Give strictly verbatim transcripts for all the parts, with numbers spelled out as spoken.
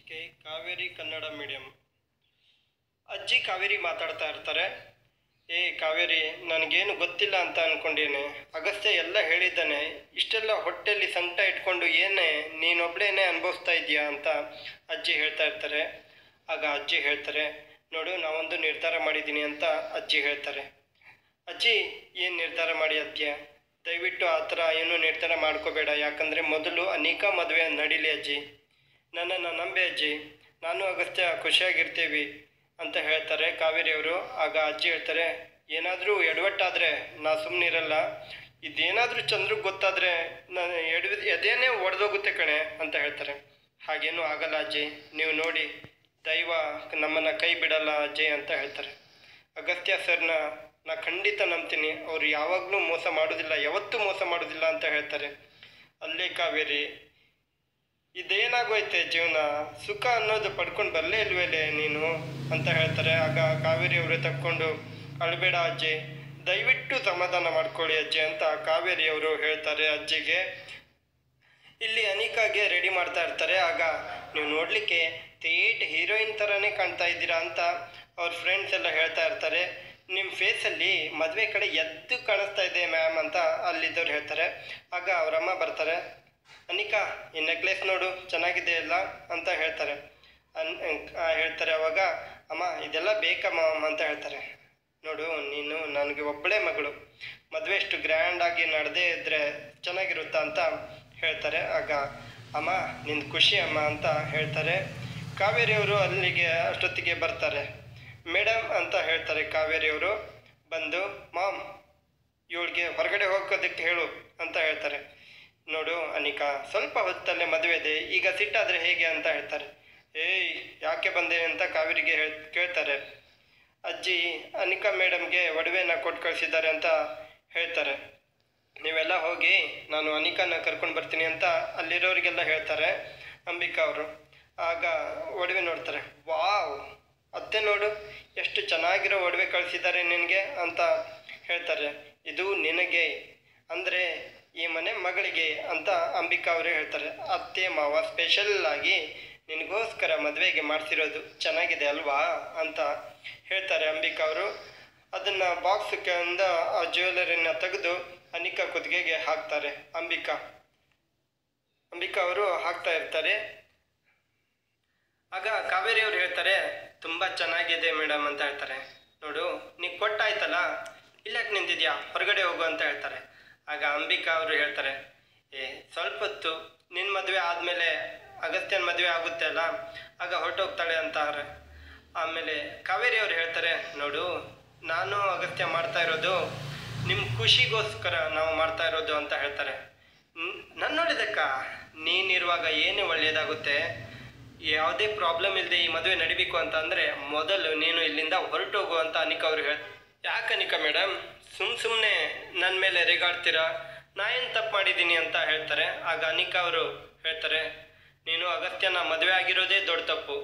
ಸಂಚಿಕೆ ಕಾವೇರಿ ಕನ್ನಡ ಮೀಡಿಯಂ. ಅಜ್ಜಿ ಕಾವೇರಿ ಮಾತಾಡ್ತಾ ಇರ್ತಾರೆ. ಏ ಕಾವೇರಿ, ನನಗೇನು ಗೊತ್ತಿಲ್ಲ ಅಂತ ಅಂದ್ಕೊಂಡೇನೆ. ಅಗಸ್ತ್ಯ ಎಲ್ಲ ಹೇಳಿದ್ದಾನೆ. ಇಷ್ಟೆಲ್ಲ ಹೊಟ್ಟೆಯಲ್ಲಿ ಸಂಕಟ ಇಟ್ಕೊಂಡು ಏನೇ ನೀನೊಬ್ಳೇನೆ ಅನುಭವಿಸ್ತಾ ಇದೆಯಾ ಅಂತ ಅಜ್ಜಿ ಹೇಳ್ತಾ ಇರ್ತಾರೆ. ಆಗ ಅಜ್ಜಿ ಹೇಳ್ತಾರೆ, ನೋಡು ನಾವೊಂದು ನಿರ್ಧಾರ ಮಾಡಿದ್ದೀನಿ ಅಂತ ಅಜ್ಜಿ ಹೇಳ್ತಾರೆ. ಅಜ್ಜಿ, ಏನು ನಿರ್ಧಾರ ಮಾಡಿ ಅಜ್ಜಿ? ದಯವಿಟ್ಟು ಆ ಥರ ಏನು ನಿರ್ಧಾರ ಮಾಡ್ಕೋಬೇಡ. ಯಾಕಂದರೆ ಮೊದಲು ಅನೇಕ ಮದುವೆ ನಡೀಲಿ ಅಜ್ಜಿ. ನನ್ನನ್ನು ನಂಬಿ ಅಜ್ಜಿ, ನಾನು ಅಗಸ್ತ್ಯ ಖುಷಿಯಾಗಿರ್ತೀವಿ ಅಂತ ಹೇಳ್ತಾರೆ ಕಾವೇರಿಯವರು. ಆಗ ಅಜ್ಜಿ ಹೇಳ್ತಾರೆ, ಏನಾದರೂ ಎಡವಟ್ಟಾದರೆ ನಾ ಸುಮ್ಮನಿರಲ್ಲ. ಇದೇನಾದರೂ ಚಂದ್ರಿಗೆ ಗೊತ್ತಾದರೆ ನಾನು ಎಡ ಎದೇನೇ ಒಡೆದೋಗುತ್ತೆ ಕಣೆ ಅಂತ ಹೇಳ್ತಾರೆ. ಹಾಗೇನೂ ಆಗಲ್ಲ ಅಜ್ಜಿ, ನೀವು ನೋಡಿ, ದೈವ ನಮ್ಮನ್ನು ಕೈ ಬಿಡಲ್ಲ ಅಜ್ಜಿ ಅಂತ ಹೇಳ್ತಾರೆ. ಅಗಸ್ತ್ಯ ಸರ್ನ ನಾ ಖಂಡಿತ ನಂಬ್ತೀನಿ. ಅವರು ಯಾವಾಗಲೂ ಮೋಸ ಮಾಡೋದಿಲ್ಲ, ಯಾವತ್ತೂ ಮೋಸ ಮಾಡೋದಿಲ್ಲ ಅಂತ ಹೇಳ್ತಾರೆ. ಅಲ್ಲೇ ಕಾವೇರಿ, ಇದೇನಾಗೋಯ್ತೆ ಜೀವನ, ಸುಖ ಅನ್ನೋದು ಪಡ್ಕೊಂಡು ಬರಲೇ ಇಲ್ವೇಲೆ ನೀನು ಅಂತ ಹೇಳ್ತಾರೆ. ಆಗ ಕಾವೇರಿ ಅವರು ತಕ್ಕೊಂಡು, ಅಳಬೇಡ ಅಜ್ಜಿ, ದಯವಿಟ್ಟು ಸಮಾಧಾನ ಮಾಡ್ಕೊಳ್ಳಿ ಅಜ್ಜಿ ಅಂತ ಕಾವೇರಿಯವರು ಹೇಳ್ತಾರೆ ಅಜ್ಜಿಗೆ. ಇಲ್ಲಿ ಅನಿಕಾಗೆ ರೆಡಿ ಮಾಡ್ತಾ ಇರ್ತಾರೆ. ಆಗ ನೀವು ನೋಡಲಿಕ್ಕೆ ಥೇಟ್ ಹೀರೋಯಿನ್ ಥರನೇ ಕಾಣ್ತಾ ಇದ್ದೀರಾ ಅಂತ ಅವ್ರ ಫ್ರೆಂಡ್ಸ್ ಎಲ್ಲ ಹೇಳ್ತಾ ಇರ್ತಾರೆ. ನಿಮ್ಮ ಫೇಸಲ್ಲಿ ಮದುವೆ ಕಡೆ ಎದ್ದು ಕಾಣಿಸ್ತಾ ಇದೆ ಮ್ಯಾಮ್ ಅಂತ ಅಲ್ಲಿದ್ದವ್ರು ಹೇಳ್ತಾರೆ. ಆಗ ಅವರಮ್ಮ ಬರ್ತಾರೆ. ಅನಿಕಾ, ಈ ನೆಕ್ಲೆಸ್ ನೋಡು ಚೆನ್ನಾಗಿದೆ ಅಲ್ಲ ಅಂತ ಹೇಳ್ತಾರೆ. ಅನ್ ಹೇಳ್ತಾರೆ ಅವಾಗ, ಅಮ್ಮ ಇದೆಲ್ಲ ಬೇಕಮ್ಮ ಅಂತ ಹೇಳ್ತಾರೆ. ನೋಡು, ನೀನು ನನಗೆ ಒಬ್ಬಳೇ ಮಗಳು, ಮದುವೆ ಅಷ್ಟು ಗ್ರ್ಯಾಂಡಾಗಿ ನಡೆದೇ ಇದ್ದರೆ ಚೆನ್ನಾಗಿರುತ್ತಾ ಅಂತ ಹೇಳ್ತಾರೆ. ಆಗ ಅಮ್ಮ ನಿಂದು ಖುಷಿ ಅಮ್ಮ ಅಂತ ಹೇಳ್ತಾರೆ. ಕಾವೇರಿಯವರು ಅಲ್ಲಿಗೆ ಅಷ್ಟೊತ್ತಿಗೆ ಬರ್ತಾರೆ. ಮೇಡಮ್ ಅಂತ ಹೇಳ್ತಾರೆ ಕಾವೇರಿಯವರು. ಬಂದು, ಮಾಮ್ ಇವಳಿಗೆ ಹೊರಗಡೆ ಹೋಗೋದಕ್ಕೆ ಹೇಳು ಅಂತ ಹೇಳ್ತಾರೆ. ನೋಡು ಅನಿಕಾ, ಸ್ವಲ್ಪ ಹೊತ್ತಲ್ಲೇ ಮದುವೆ ಇದೆ, ಈಗ ಸಿಟ್ಟಾದರೆ ಹೇಗೆ ಅಂತ ಹೇಳ್ತಾರೆ. ಏಯ್ ಯಾಕೆ ಬಂದೆ ಅಂತ ಕಾವೇರಿಗೆ ಹೇಳ್ ಕೇಳ್ತಾರೆ. ಅಜ್ಜಿ ಅನಿಕಾ ಮೇಡಮ್ಗೆ ಒಡವೆನ ಕೊಟ್ಟು ಕಳಿಸಿದ್ದಾರೆ ಅಂತ ಹೇಳ್ತಾರೆ. ನೀವೆಲ್ಲ ಹೋಗಿ ನಾನು ಅನಿಕಾನ ಕರ್ಕೊಂಡು ಬರ್ತೀನಿ ಅಂತ ಅಲ್ಲಿರೋರಿಗೆಲ್ಲ ಹೇಳ್ತಾರೆ ಅಂಬಿಕಾ ಅವರು. ಆಗ ಒಡವೆ ನೋಡ್ತಾರೆ. ವಾವ್, ಅತ್ತೆ ನೋಡು ಎಷ್ಟು ಚೆನ್ನಾಗಿರೋ ಒಡವೆ ಕಳಿಸಿದ್ದಾರೆ ನಿನಗೆ ಅಂತ ಹೇಳ್ತಾರೆ. ಇದು ನಿನಗೆ ಅಂದರೆ ಈ ಮನೆ ಮಗಳಿಗೆ ಅಂತ ಅಂಬಿಕಾ ಅವರೇ ಹೇಳ್ತಾರೆ. ಅತ್ತೆ ಮಾವ ಸ್ಪೆಷಲ್ ಆಗಿ ನಿನಗೋಸ್ಕರ ಮದುವೆಗೆ ಮಾಡಿಸಿರೋದು, ಚೆನ್ನಾಗಿದೆ ಅಲ್ವಾ ಅಂತ ಹೇಳ್ತಾರೆ ಅಂಬಿಕಾ ಅವರು. ಅದನ್ನು ಬಾಕ್ಸ್ಕಿಂದ ಆ ಜ್ಯುವೆಲರಿನ ತೆಗೆದು ಅನಿಕಾ ಕುತ್ತಿಗೆಗೆ ಹಾಕ್ತಾರೆ. ಅಂಬಿಕಾ ಅಂಬಿಕಾ ಅವರು ಹಾಕ್ತಾ ಇರ್ತಾರೆ. ಆಗ ಕಾವೇರಿ ಅವರು ಹೇಳ್ತಾರೆ, ತುಂಬ ಚೆನ್ನಾಗಿದೆ ಮೇಡಮ್ ಅಂತ ಹೇಳ್ತಾರೆ. ನೋಡು, ನೀ ಕೊಟ್ಟಾಯ್ತಲ್ಲ, ಇಲ್ಲಕ್ಕೆ ನಿಂತಿದ್ಯಾ, ಹೊರಗಡೆ ಹೋಗು ಅಂತ ಹೇಳ್ತಾರೆ. ಆಗ ಅಂಬಿಕಾ ಅವರು ಹೇಳ್ತಾರೆ, ಏ ಸ್ವಲ್ಪ ಹೊತ್ತು ನಿನ್ನ ಮದುವೆ ಆದಮೇಲೆ ಅಗಸ್ತ್ಯನ ಮದುವೆ ಆಗುತ್ತೆ ಅಲ್ಲ, ಆಗ ಹೊರಟೋಗ್ತಾಳೆ ಅಂತಾರೆ. ಆಮೇಲೆ ಕಾವೇರಿ ಅವರು ಹೇಳ್ತಾರೆ, ನೋಡು ನಾನು ಅಗಸ್ತ್ಯ ಮಾಡ್ತಾ ಇರೋದು ನಿಮ್ಮ ಖುಷಿಗೋಸ್ಕರ ನಾವು ಮಾಡ್ತಾ ಇರೋದು ಅಂತ ಹೇಳ್ತಾರೆ. ನನ್ನ ನೋಡಿದಕ್ಕ ನೀನಿರುವಾಗ ಏನೇ ಒಳ್ಳೆಯದಾಗುತ್ತೆ, ಯಾವುದೇ ಪ್ರಾಬ್ಲಮ್ ಇಲ್ಲದೆ ಈ ಮದುವೆ ನಡಿಬೇಕು ಅಂತ ಅಂದರೆ ಮೊದಲು ನೀನು ಇಲ್ಲಿಂದ ಹೊರಟೋಗು ಅಂತ ಅನಿಕಾ ಅವರು ಹೇಳ್ತಾರೆ. ಯಾಕೆ ಅನಿಕಾ ಮೇಡಮ್ ಸುಮ್ಮ ಸುಮ್ಮನೆ ನನ್ನ ಮೇಲೆ ರೇಗಾಡ್ತೀರಾ, ನಾ ಏನು ತಪ್ಪು ಮಾಡಿದ್ದೀನಿ ಅಂತ ಹೇಳ್ತಾರೆ. ಆಗ ಅನಿಕಾ ಅವರು ಹೇಳ್ತಾರೆ, ನೀನು ಅಗಸ್ತ್ಯನ ಮದುವೆ ಆಗಿರೋದೇ ದೊಡ್ಡ ತಪ್ಪು,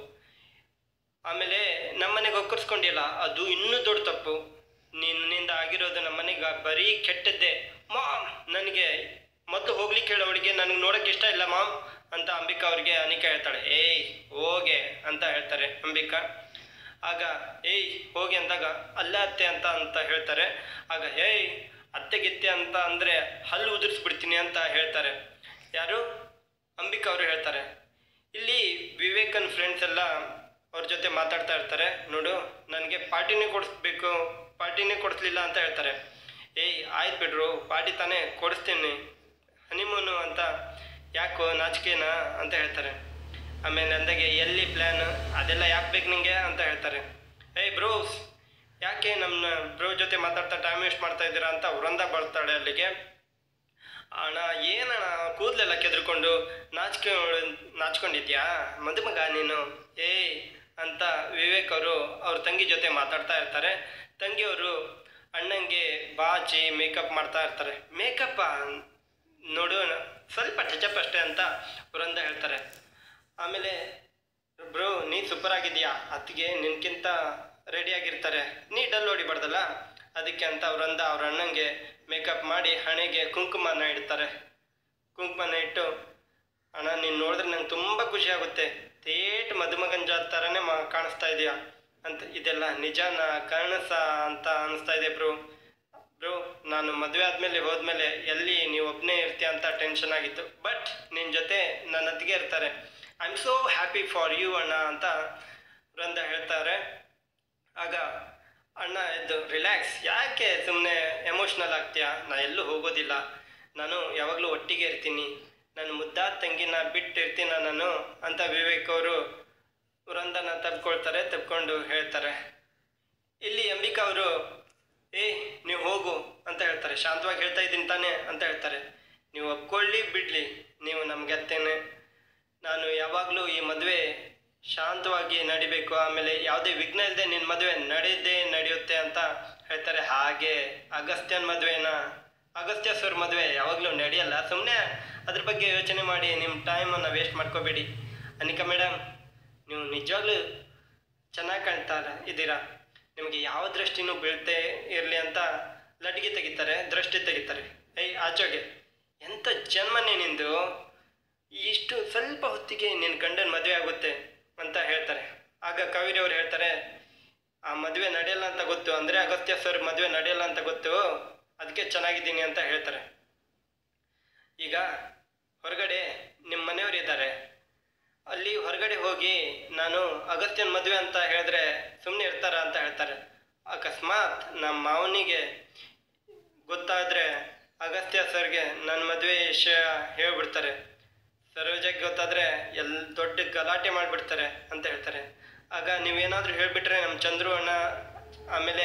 ಆಮೇಲೆ ನಮ್ಮನೆಗೆ ಒಕ್ಕರ್ಸ್ಕೊಂಡಿಲ್ಲ ಅದು ಇನ್ನೂ ದೊಡ್ಡ ತಪ್ಪು, ನಿನ್ನಿಂದ ಆಗಿರೋದು ನಮ್ಮನೆಗೆ ಬರೀ ಕೆಟ್ಟದ್ದೇ. ಮಾಮ್ ನನಗೆ ಮೊದಲು ಹೋಗ್ಲಿಕ್ಕೆ ಹೇಳೋ ಅವಳಿಗೆ ನನಗೆ ನೋಡೋಕ್ಕೆ ಇಷ್ಟ ಇಲ್ಲ ಮಾಮ್ ಅಂತ ಅಂಬಿಕಾ ಅವ್ರಿಗೆ ಅನಿಕಾ ಹೇಳ್ತಾಳೆ. ಏಯ್ ಹೋಗೆ ಅಂತ ಹೇಳ್ತಾರೆ ಅಂಬಿಕಾ. ಆಗ ಏಯ್ ಹೋಗಿ ಅಂದಾಗ ಅಲ್ಲ ಅತ್ತೆ ಅಂತ ಅಂತ ಹೇಳ್ತಾರೆ. ಆಗ ಏಯ್ ಅತ್ತೆಗಿತ್ತೆ ಅಂತ ಅಂದರೆ ಹಲ್ಲು ಉದುರಿಸ್ಬಿಡ್ತೀನಿ ಅಂತ ಹೇಳ್ತಾರೆ. ಯಾರು? ಅಂಬಿಕಾ ಅವರು ಹೇಳ್ತಾರೆ. ಇಲ್ಲಿ ವಿವೇಕನ್ ಫ್ರೆಂಡ್ಸ್ ಎಲ್ಲ ಅವ್ರ ಜೊತೆ ಮಾತಾಡ್ತಾ ಇರ್ತಾರೆ. ನೋಡು ನನಗೆ ಪಾರ್ಟಿನೇ ಕೊಡಿಸ್ಬೇಕು, ಪಾರ್ಟಿನೇ ಕೊಡಿಸ್ಲಿಲ್ಲ ಅಂತ ಹೇಳ್ತಾರೆ. ಏಯ್ ಆಯ್ತು ಬಿಡ್ರು, ಪಾರ್ಟಿ ತಾನೇ ಕೊಡಿಸ್ತೀನಿ, ಹನಿಮೂನು ಅಂತ ಯಾಕೋ ನಾಚಿಕೆನಾ ಅಂತ ಹೇಳ್ತಾರೆ. ಆಮೇಲೆ ಅಂದಾಗೆ ಎಲ್ಲಿ ಪ್ಲ್ಯಾನ್ ಅದೆಲ್ಲ ಯಾಕೆ ಬೇಕು ನಿಮಗೆ ಅಂತ ಹೇಳ್ತಾರೆ. ಏಯ್ ಬ್ರೋಸ್, ಯಾಕೆ ನಮ್ಮ ಬ್ರೋ ಜೊತೆ ಮಾತಾಡ್ತಾ ಟೈಮ್ ವೇಸ್ಟ್ ಮಾಡ್ತಾ ಇದ್ದೀರಾ ಅಂತ ವೃಂದ ಬರ್ತಾಳೆ ಅಲ್ಲಿಗೆ. ಅಣ್ಣ ಏನಣ್ಣ ಕೂದಲೆಲ್ಲ ಕೆದ್ರಕೊಂಡು ನಾಚಿಕೆ ನಾಚ್ಕೊಂಡಿದ್ಯಾ ಮದುಮಗ ನೀನು ಏಯ್ ಅಂತ ವಿವೇಕ್ ಅವರು ಅವ್ರ ತಂಗಿ ಜೊತೆ ಮಾತಾಡ್ತಾ ಇರ್ತಾರೆ. ತಂಗಿಯವರು ಅಣ್ಣಂಗೆ ಬಾಚಿ ಮೇಕಪ್ ಮಾಡ್ತಾ ಇರ್ತಾರೆ. ಮೇಕಪ್ಪ ನೋಡು ಸ್ವಲ್ಪ ಟಚಪ್ ಅಷ್ಟೇ ಅಂತ ವೃಂದ ಹೇಳ್ತಾರೆ. ಆಮೇಲೆ ಬ್ರೋ ನೀ ಸೂಪರ್ ಆಗಿದೆಯಾ, ಅತ್ತಿಗೆ ನಿನ್ಕಿಂತ ರೆಡಿಯಾಗಿರ್ತಾರೆ, ನೀ ಡಲ್ ಹೊಡಿಬಾರ್ದಲ್ಲ ಅದಕ್ಕೆ ಅಂತ ವೃಂದ ಅವ್ರ ಅಣ್ಣಂಗೆ ಮೇಕಪ್ ಮಾಡಿ ಹಣೆಗೆ ಕುಂಕುಮನ ಇಡ್ತಾರೆ. ಕುಂಕುಮನ ಇಟ್ಟು, ಅಣ್ಣ ನೀನು ನೋಡಿದ್ರೆ ನಂಗೆ ತುಂಬ ಖುಷಿ ಆಗುತ್ತೆ, ತೇಟ್ ಮದುಮಗನ ಜಾತ್ ಥರನೇ ಮಾ ಕಾಣಿಸ್ತಾ ಇದೆಯಾ ಅಂತ. ಇದೆಲ್ಲ ನಿಜಾನ ಕನಸ ಅಂತ ಅನಿಸ್ತಾ ಇದೆ ಬ್ರೋ. ಬ್ರೋ ನಾನು ಮದುವೆ ಆದಮೇಲೆ ಹೋದ್ಮೇಲೆ ಎಲ್ಲಿ ನೀವು ಒಬ್ಬನೇ ಇರ್ತೀಯ ಅಂತ ಟೆನ್ಷನ್ ಆಗಿತ್ತು. ಬಟ್ ನಿನ್ನ ಜೊತೆ ನನ್ನ ಅತ್ತಿಗೆ ಇರ್ತಾರೆ. I am so happy for you ಅಣ್ಣ ಅಂತ ವೃಂದ ಹೇಳ್ತಾರೆ. ಆಗ ಅಣ್ಣ ಎದ್ದು, ರಿಲ್ಯಾಕ್ಸ್, ಯಾಕೆ ಸುಮ್ಮನೆ ಎಮೋಷ್ನಲ್ ಆಗ್ತೀಯಾ? ನಾ ಎಲ್ಲೂ ಹೋಗೋದಿಲ್ಲ, ನಾನು ಯಾವಾಗಲೂ ಒಟ್ಟಿಗೆ ಇರ್ತೀನಿ, ನಾನು ಮುದ್ದಾದ ತಂಗಿನ ಬಿಟ್ಟಿರ್ತೀನ ನಾನು ಅಂತ ವಿವೇಕ್ ಅವರು ವೃಂದನ ತಬ್ಕೊಳ್ತಾರೆ. ತಬ್ಕೊಂಡು ಹೇಳ್ತಾರೆ. ಇಲ್ಲಿ ಅಂಬಿಕಾ ಅವರು, ಏ ನೀವು ಹೋಗು ಅಂತ ಹೇಳ್ತಾರೆ. ಶಾಂತವಾಗಿ ಹೇಳ್ತಾ ಇದ್ದೀನಿ ತಾನೆ ಅಂತ ಹೇಳ್ತಾರೆ. ನೀವು ಒಪ್ಕೊಳ್ಳಿ ಬಿಡಲಿ, ನೀವು ನಮ್ಗೆ ಅತ್ತೇನೆ, ನಾನು ಯಾವಾಗಲೂ ಈ ಮದುವೆ ಶಾಂತವಾಗಿ ನಡಿಬೇಕು, ಆಮೇಲೆ ಯಾವುದೇ ವಿಘ್ನ ಇಲ್ಲದೆ ನಿನ್ನ ಮದುವೆ ನಡೆಯದೇ ನಡೆಯುತ್ತೆ ಅಂತ ಹೇಳ್ತಾರೆ. ಹಾಗೆ ಅಗಸ್ತ್ಯನ ಮದುವೆನ ಅಗಸ್ತ್ಯ ಸರ್ ಮದುವೆ ಯಾವಾಗಲೂ ನಡೆಯಲ್ಲ, ಸುಮ್ಮನೆ ಅದ್ರ ಬಗ್ಗೆ ಯೋಚನೆ ಮಾಡಿ ನಿಮ್ಮ ಟೈಮನ್ನು ವೇಸ್ಟ್ ಮಾಡ್ಕೋಬೇಡಿ. ಅನಿಕಾ ಮೇಡಮ್, ನೀವು ನಿಜವಾಗ್ಲೂ ಚೆನ್ನಾಗಿ ಕಾಣ್ತಾ ಇದ್ದೀರಾ, ನಿಮಗೆ ಯಾವ ದೃಷ್ಟಿನೂ ಬೀಳ್ತೇ ಇರಲಿ ಅಂತ ಲಡ್ಗೆ ತೆಗಿತಾರೆ, ದೃಷ್ಟಿ ತೆಗಿತಾರೆ. ಏಯ್ ಆಚೋಗೆ, ಎಂಥ ಜನ್ಮನೇ ನಿಂದು, ಇಷ್ಟು ಸ್ವಲ್ಪ ಹೊತ್ತಿಗೆ ನಿನ್ನ ಗಂಡನ ಮದುವೆ ಆಗುತ್ತೆ ಅಂತ ಹೇಳ್ತಾರೆ. ಆಗ ಕಾವೇರಿ ಅವ್ರು ಹೇಳ್ತಾರೆ, ಆ ಮದುವೆ ನಡೆಯಲ್ಲ ಅಂತ ಗೊತ್ತು, ಅಂದರೆ ಅಗಸ್ತ್ಯ ಸರ್ ಮದುವೆ ನಡೆಯಲ್ಲ ಅಂತ ಗೊತ್ತು, ಅದಕ್ಕೆ ಚೆನ್ನಾಗಿದ್ದೀನಿ ಅಂತ ಹೇಳ್ತಾರೆ. ಈಗ ಹೊರಗಡೆ ನಿಮ್ಮ ಮನೆಯವರು ಇದ್ದಾರೆ, ಅಲ್ಲಿ ಹೊರಗಡೆ ಹೋಗಿ ನಾನು ಅಗಸ್ತ್ಯನ ಮದುವೆ ಅಂತ ಹೇಳಿದ್ರೆ ಸುಮ್ಮನೆ ಇರ್ತಾರ ಅಂತ ಹೇಳ್ತಾರೆ. ಅಕಸ್ಮಾತ್ ನಮ್ಮ ಮಾವನಿಗೆ ಗೊತ್ತಾದರೆ ಅಗಸ್ತ್ಯ ಸರ್ಗೆ ನನ್ನ ಮದುವೆ ವಿಷಯ ಹೇಳ್ಬಿಡ್ತಾರೆ, ಸರೋಜಕ್ಕೆ ಗೊತ್ತಾದರೆ ಎಲ್ಲಿ ದೊಡ್ಡ ಗಲಾಟೆ ಮಾಡಿಬಿಡ್ತಾರೆ ಅಂತ ಹೇಳ್ತಾರೆ. ಆಗ ನೀವೇನಾದರೂ ಹೇಳಿಬಿಟ್ರೆ ನಮ್ಮ ಚಂದ್ರು ಅಣ್ಣ, ಆಮೇಲೆ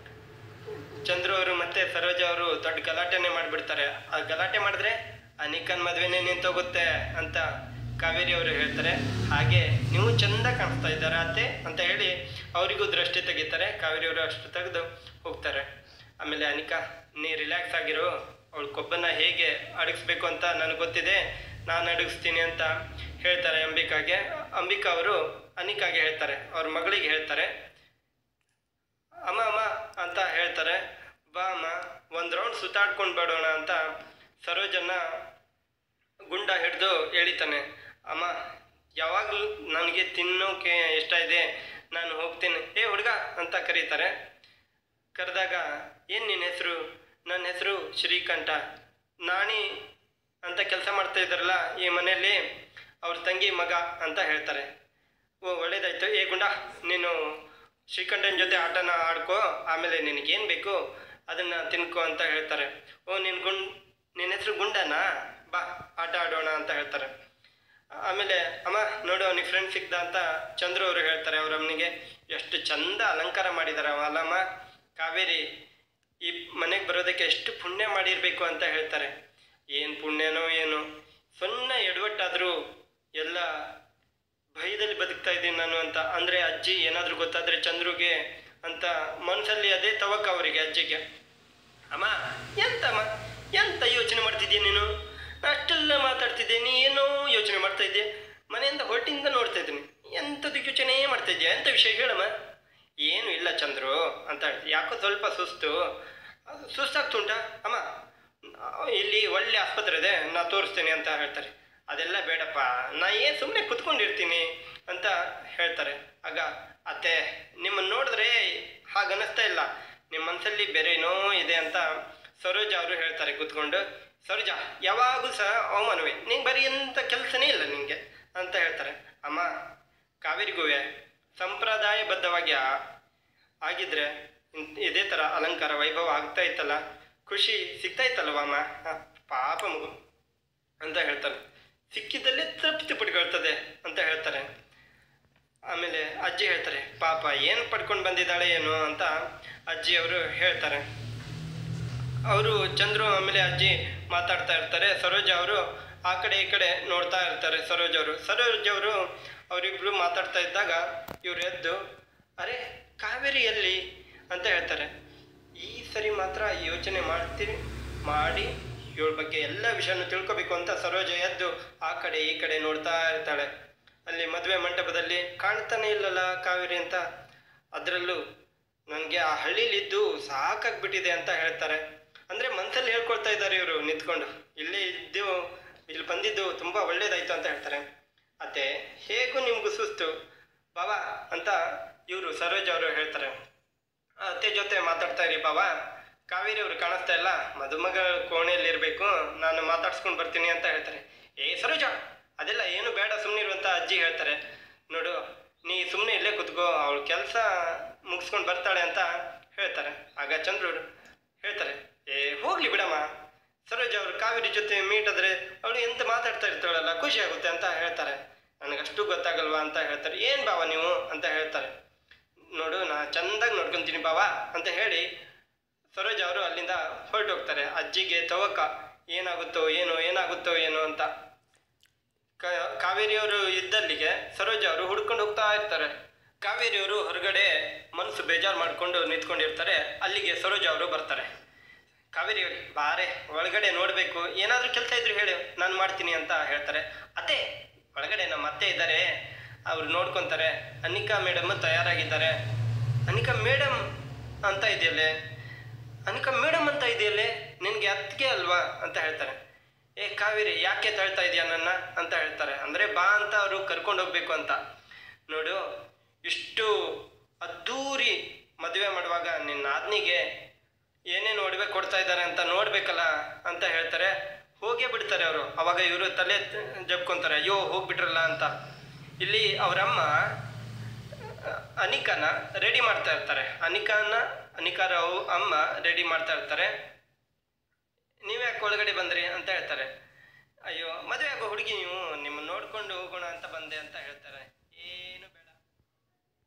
ಚಂದ್ರು ಅವರು ಮತ್ತು ಸರೋಜ ಅವರು ದೊಡ್ಡ ಗಲಾಟೆನೇ ಮಾಡಿಬಿಡ್ತಾರೆ. ಆ ಗಲಾಟೆ ಮಾಡಿದ್ರೆ ಅನಿಕನ್ ಮದುವೆನೇ ನಿಂತೋಗುತ್ತೆ ಅಂತ ಕಾವೇರಿ ಅವರು ಹೇಳ್ತಾರೆ. ಹಾಗೆ ನೀವು ಚೆಂದ ಕಾಣಿಸ್ತಾ ಇದ್ದಾರೆ ಅತ್ತೆ ಅಂತ ಹೇಳಿ ಅವರಿಗೂ ದೃಷ್ಟಿ ತೆಗಿತಾರೆ. ಕಾವೇರಿ ಅವರು ಅಷ್ಟು ತೆಗೆದು ಹೋಗ್ತಾರೆ. ಆಮೇಲೆ ಅನಿಕಾ, ನೀ ರಿಲ್ಯಾಕ್ಸ್ ಆಗಿರು, ಅವಳು ಕೊಬ್ಬನ್ನು ಹೇಗೆ ಅಡಗಿಸ್ಬೇಕು ಅಂತ ನನಗೆ ಗೊತ್ತಿದೆ, ನಾನು ಅಡಗಿಸ್ತೀನಿ ಅಂತ ಹೇಳ್ತಾರೆ ಅಂಬಿಕಾಗೆ. ಅಂಬಿಕಾ ಅವರು ಅನಿಕಾಗೆ ಹೇಳ್ತಾರೆ, ಅವ್ರ ಮಗಳಿಗೆ ಹೇಳ್ತಾರೆ, ಅಮ್ಮ ಅಮ್ಮ ಅಂತ ಹೇಳ್ತಾರೆ, ಬಾ ಅಮ್ಮ ಒಂದು ರೌಂಡ್ ಸುತ್ತಾಡ್ಕೊಂಡು ಬೇಡೋಣ ಅಂತ ಸರೋಜನ್ನ ಗುಂಡ ಹಿಡಿದು ಎಳಿತಾನೆ. ಅಮ್ಮ ಯಾವಾಗಲೂ ನನಗೆ ತಿನ್ನೋಕೆ ಇಷ್ಟ ಇದೆ, ನಾನು ಹೋಗ್ತೀನಿ, ಏ ಹುಡುಗ ಅಂತ ಕರೀತಾರೆ. ಕರೆದಾಗ, ಏನು ನಿನ್ನ ಹೆಸರು? ನನ್ನ ಹೆಸರು ಶ್ರೀಕಂಠ, ನಾಣಿ ಅಂತ ಕೆಲಸ ಮಾಡ್ತಾ ಇದ್ದಾರಲ್ಲ ಈ ಮನೆಯಲ್ಲಿ, ಅವ್ರ ತಂಗಿ ಮಗ ಅಂತ ಹೇಳ್ತಾರೆ. ಓ ಒಳ್ಳೇದಾಯ್ತು, ಏ ಗುಂಡ ನೀನು ಶ್ರೀಕಂಠನ ಜೊತೆ ಆಟನ ಆಡ್ಕೋ, ಆಮೇಲೆ ನಿನಗೇನು ಬೇಕು ಅದನ್ನು ತಿನ್ಕೋ ಅಂತ ಹೇಳ್ತಾರೆ. ಓ ನಿನ್ನ ಗುಂಡ್ ನಿನ್ನ ಹೆಸರು ಗುಂಡನಾ, ಬಾ ಆಟ ಆಡೋಣ ಅಂತ ಹೇಳ್ತಾರೆ. ಆಮೇಲೆ ಅಮ್ಮ ನೋಡು ಅವನಿಗೆ ಫ್ರೆಂಡ್ ಸಿಕ್ದ ಅಂತ ಚಂದ್ರು ಅವರು ಹೇಳ್ತಾರೆ. ಅವ್ರ ಅಮ್ಮನಿಗೆ ಎಷ್ಟು ಚಂದ ಅಲಂಕಾರ ಮಾಡಿದ್ದಾರೆ ಅಲ್ಲಮ್ಮ, ಕಾವೇರಿ ಈ ಮನೆಗೆ ಬರೋದಕ್ಕೆ ಎಷ್ಟು ಪುಣ್ಯ ಮಾಡಿರಬೇಕು ಅಂತ ಹೇಳ್ತಾರೆ. ಏನು ಪುಣ್ಯನೋ ಏನು, ಸಣ್ಣ ಎಡವಟ್ಟಾದರೂ ಎಲ್ಲ ಭಯದಲ್ಲಿ ಬದುಕ್ತಾ ಇದ್ದೀನಿ ನಾನು ಅಂತ. ಅಂದರೆ ಅಜ್ಜಿ ಏನಾದರೂ ಗೊತ್ತಾದರೆ ಚಂದ್ರುಗೆ ಅಂತ ಮನಸ್ಸಲ್ಲಿ ಅದೇ ತವಕ ಅವರಿಗೆ, ಅಜ್ಜಿಗೆ. ಅಮ್ಮ ಎಂತಮ್ಮ ಎಂತ ಯೋಚನೆ ಮಾಡ್ತಿದ್ದೀಯ ನೀನು, ಅಷ್ಟೆಲ್ಲ ಮಾತಾಡ್ತಿದ್ದೆ, ನೀ ಏನೋ ಯೋಚನೆ ಮಾಡ್ತಾ ಇದ್ದೆ, ಮನೆಯಿಂದ ಹೊಟ್ಟಿಂದ ನೋಡ್ತಾ ಇದ್ದೀನಿ, ಎಂಥದ್ದು ಯೋಚನೆ ಮಾಡ್ತಾ ಇದೆಯಾ, ಎಂಥ ವಿಷಯ ಹೇಳಮ್ಮ. ಏನು ಇಲ್ಲ ಚಂದ್ರು ಅಂತ ಹೇಳ್ತೀವಿ. ಯಾಕೋ ಸ್ವಲ್ಪ ಸುಸ್ತು ಸುಸ್ತಾಗ್ತುಂಟ ಅಮ್ಮ, ಇಲ್ಲಿ ಒಳ್ಳೆ ಆಸ್ಪತ್ರೆ ಇದೆ, ನಾ ತೋರಿಸ್ತೇನೆ ಅಂತ ಹೇಳ್ತಾರೆ. ಅದೆಲ್ಲ ಬೇಡಪ್ಪ, ನಾ ಏನು ಸುಮ್ಮನೆ ಕುತ್ಕೊಂಡಿರ್ತೀನಿ ಅಂತ ಹೇಳ್ತಾರೆ. ಆಗ ಅತ್ತೆ ನಿಮ್ಮನ್ನು ನೋಡಿದ್ರೆ ಹಾಗನ್ನಿಸ್ತಾ ಇಲ್ಲ, ನಿಮ್ಮ ಮನಸ್ಸಲ್ಲಿ ಬೇರೆ ಏನೋ ಇದೆ ಅಂತ ಸರೋಜ ಅವರು ಹೇಳ್ತಾರೆ ಕೂತ್ಕೊಂಡು. ಸರೋಜ ಯಾವಾಗೂ ಸಹ ಅವಮಾನವೇ, ನಿಂಗೆ ಬರೀ ಎಂಥ ಕೆಲಸನೇ ಇಲ್ಲ ನಿನಗೆ ಅಂತ ಹೇಳ್ತಾರೆ. ಅಮ್ಮ ಕಾವೇರಿಗೂ ಸಂಪ್ರದಾಯಬದ್ಧವಾಗಿ ಆಗಿದ್ರೆ ಇದೇ ಥರ ಅಲಂಕಾರ ವೈಭವ ಆಗ್ತಾ ಇತ್ತಲ್ಲ, ಖುಷಿ ಸಿಗ್ತಾ ಇತ್ತಲ್ವ ಅಮ್ಮ, ಪಾಪ ಮಗು ಅಂತ ಹೇಳ್ತಾರೆ. ಸಿಕ್ಕಿದ್ದಲ್ಲೇ ತೃಪ್ತಿ ಪಡ್ಕೊಳ್ತದೆ ಅಂತ ಹೇಳ್ತಾರೆ. ಆಮೇಲೆ ಅಜ್ಜಿ ಹೇಳ್ತಾರೆ, ಪಾಪ ಏನು ಪಡ್ಕೊಂಡು ಬಂದಿದ್ದಾಳೆ ಏನು ಅಂತ ಅಜ್ಜಿಯವರು ಹೇಳ್ತಾರೆ. ಅವರು ಚಂದ್ರು ಆಮೇಲೆ ಅಜ್ಜಿ ಮಾತಾಡ್ತಾ ಇರ್ತಾರೆ. ಸರೋಜ ಅವರು ಆ ಕಡೆ ಈ ಕಡೆ ನೋಡ್ತಾ ಇರ್ತಾರೆ. ಸರೋಜ್ ಅವರು ಸರೋಜ್ ಅವರು ಅವರಿಬ್ಬರು ಮಾತಾಡ್ತಾ ಇದ್ದಾಗ ಇವರು ಎದ್ದು, ಅರೆ ಕಾವೇರಿ ಎಲ್ಲಿ ಅಂತ ಹೇಳ್ತಾರೆ. ಈ ಸರಿ ಮಾತ್ರ ಯೋಚನೆ ಮಾಡ್ತೀವಿ ಮಾಡಿ ಇವಳ ಬಗ್ಗೆ ಎಲ್ಲ ವಿಷಯನೂ ತಿಳ್ಕೊಬೇಕು ಅಂತ ಸರೋಜ ಎದ್ದು ಆ ಕಡೆ ಈ ಕಡೆ ನೋಡ್ತಾ ಇರ್ತಾಳೆ. ಅಲ್ಲಿ ಮದುವೆ ಮಂಟಪದಲ್ಲಿ ಕಾಣ್ತಾನೆ ಇಲ್ಲಲ್ಲ ಕಾವೇರಿ ಅಂತ. ಅದರಲ್ಲೂ ನನಗೆ ಆ ಹಳ್ಳಿಲಿದ್ದು ಸಾಕಾಗ್ಬಿಟ್ಟಿದೆ ಅಂತ ಹೇಳ್ತಾರೆ. ಅಂದರೆ ಮನಸ್ಸಲ್ಲಿ ಹೇಳ್ಕೊಳ್ತಾ ಇದ್ದಾರೆ ಇವರು ನಿಂತ್ಕೊಂಡು, ಇಲ್ಲೇ ಇದ್ದು ಇಲ್ಲಿ ಬಂದಿದ್ದು ತುಂಬ ಒಳ್ಳೇದಾಯಿತು ಅಂತ ಹೇಳ್ತಾರೆ. ಅತ್ತೆ ಹೇಗೂ ನಿಮಗೂ ಸುಸ್ತು ಬಾವಾ ಅಂತ ಇವರು ಸರೋಜ ಅವರು ಹೇಳ್ತಾರೆ. ಅತ್ತೆ ಜೊತೆ ಮಾತಾಡ್ತಾ ಇರಿ ಬಾವಾ, ಕಾವೇರಿ ಅವರು ಕಾಣಿಸ್ತಾ ಇಲ್ಲ, ಮದುಮಗ ಕೋಣೆಯಲ್ಲಿರಬೇಕು, ನಾನು ಮಾತಾಡ್ಸ್ಕೊಂಡು ಬರ್ತೀನಿ ಅಂತ ಹೇಳ್ತಾರೆ. ಏ ಸರೋಜ ಅದೆಲ್ಲ ಏನು ಬೇಡ ಸುಮ್ಮನಿರುವಂತ ಅಜ್ಜಿ ಹೇಳ್ತಾರೆ. ನೋಡು ನೀ ಸುಮ್ಮನೆ ಇಲ್ಲೇ ಕೂತ್ಕೋ, ಅವಳು ಕೆಲಸ ಮುಗಿಸ್ಕೊಂಡು ಬರ್ತಾಳೆ ಅಂತ ಹೇಳ್ತಾರೆ. ಆಗ ಚಂದ್ರು ಹೇಳ್ತಾರೆ, ಏ ಹೋಗ್ಲಿ ಬಿಡಮ್ಮ, ಸರೋಜ ಅವರು ಕಾವೇರಿ ಜೊತೆ ಮೀಟ್ ಆದ್ರೆ ಅವಳು ಎಂತ ಮಾತಾಡ್ತಾ ಇರ್ತಾಳಲ್ಲ, ಖುಷಿ ಆಗುತ್ತೆ ಅಂತ ಹೇಳ್ತಾರೆ. ನನಗಷ್ಟು ಗೊತ್ತಾಗಲ್ವಾ ಅಂತ ಹೇಳ್ತಾರೆ. ಏನು ಬಾವ ನೀವು ಅಂತ ಹೇಳ್ತಾರೆ. ನೋಡು ನಾ ಚಂದಾಗಿ ನೋಡ್ಕೊತೀನಿ ಬಾವ ಅಂತ ಹೇಳಿ ಸರೋಜ ಅವರು ಅಲ್ಲಿಂದ ಹೊರಟೋಗ್ತಾರೆ. ಅಜ್ಜಿಗೆ ತವಕ ಏನಾಗುತ್ತೋ ಏನೋ ಏನಾಗುತ್ತೋ ಏನೋ ಅಂತ. ಕಾವೇರಿಯವರು ಇದ್ದಲ್ಲಿಗೆ ಸರೋಜ ಅವರು ಹುಡ್ಕೊಂಡು ಹೋಗ್ತಾ ಇರ್ತಾರೆ. ಕಾವೇರಿಯವರು ಹೊರಗಡೆ ಮನಸ್ಸು ಬೇಜಾರು ಮಾಡಿಕೊಂಡು ನಿಂತ್ಕೊಂಡಿರ್ತಾರೆ. ಅಲ್ಲಿಗೆ ಸರೋಜ ಅವರು ಬರ್ತಾರೆ. ಕಾವೇರಿ ಅವರಿಗೆ ಬಾರೆ ಒಳಗಡೆ ನೋಡಬೇಕು, ಏನಾದರೂ ಕೆಲಸ ಇದ್ರು ಹೇಳು ನಾನು ಮಾಡ್ತೀನಿ ಅಂತ ಹೇಳ್ತಾರೆ. ಅತ್ತೆ ಒಳಗಡೆ ನಮ್ಮ ಅತ್ತೆ ಇದ್ದಾರೆ, ಅವ್ರು ನೋಡ್ಕೊತಾರೆ. ಅನಿಕಾ ಮೇಡಮ್ ತಯಾರಾಗಿದ್ದಾರೆ. ಅನಿಕಾ ಮೇಡಮ್ ಅಂತ ಇದೆಯಲ್ಲೇ, ಅನಿಕಾ ಮೇಡಮ್ ಅಂತ ಇದೆಯಲ್ಲೇ, ನಿನಗೆ ಅತ್ತಿಗೆ ಅಲ್ವಾ ಅಂತ ಹೇಳ್ತಾರೆ. ಏ ಕಾವೇರಿ ಯಾಕೆ ತಳ್ತಾ ಇದೆಯಾ ನನ್ನ ಅಂತ ಹೇಳ್ತಾರೆ. ಅಂದರೆ ಬಾ ಅಂತ ಅವರು ಕರ್ಕೊಂಡು ಹೋಗ್ಬೇಕು ಅಂತ. ನೋಡು ಇಷ್ಟು ಅದ್ದೂರಿ ಮದುವೆ ಮಾಡುವಾಗ ನಿನ್ನ ಆದ್ನಿಗೆ ಏನೇನು ಒಡವೆ ಕೊಡ್ತಾ ಇದ್ದಾರೆ ಅಂತ ನೋಡ್ಬೇಕಲ್ಲ ಅಂತ ಹೇಳ್ತಾರೆ. ಹೋಗೇ ಬಿಡ್ತಾರೆ ಅವರು. ಅವಾಗ ಇವರು ತಲೆ ಜಪ್ಕೊಂತಾರೆ, ಅಯ್ಯೋ ಹೋಗ್ಬಿಟ್ರಲ್ಲ ಅಂತ. ಇಲ್ಲಿ ಅವರಮ್ಮ ಅನಿಕಾನ ರೆಡಿ ಮಾಡ್ತಾ ಇರ್ತಾರೆ. ಅನಿಕಾನ ಅನಿಕಾರ ಅಮ್ಮ ರೆಡಿ ಮಾಡ್ತಾ ಇರ್ತಾರೆ. ನೀವ್ಯಾಕೆ ಒಳಗಡೆ ಬಂದ್ರಿ ಅಂತ ಹೇಳ್ತಾರೆ. ಅಯ್ಯೋ ಮದುವೆ ಆಗೋ ಹುಡುಗಿ ನೀವು, ನಿಮ್ಮನ್ನು ನೋಡ್ಕೊಂಡು ಹೋಗೋಣ ಅಂತ ಬಂದೆ ಅಂತ ಹೇಳ್ತಾರೆ.